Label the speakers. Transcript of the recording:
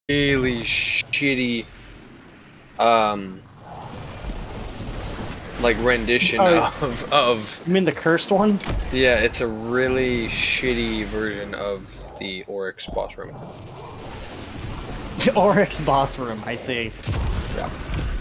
Speaker 1: really shitty like rendition of
Speaker 2: You mean the cursed one?
Speaker 1: yeah, it's a really shitty version of the Oryx boss room.
Speaker 2: Oryx boss room, I see.
Speaker 1: Yeah.